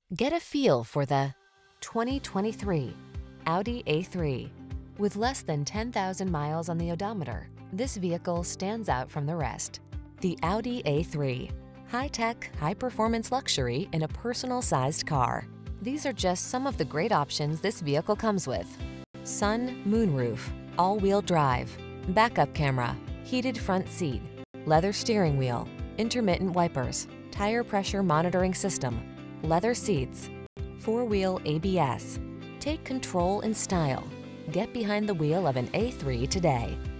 Get a feel for the 2023 Audi A3. With less than 10,000 miles on the odometer, this vehicle stands out from the rest. The Audi A3. High-tech, high-performance luxury in a personal-sized car. These are just some of the great options this vehicle comes with: sun moonroof, all-wheel drive, backup camera, heated front seat, leather steering wheel, intermittent wipers, tire pressure monitoring system, leather seats, four-wheel ABS. Take control in style. Get behind the wheel of an A3 today.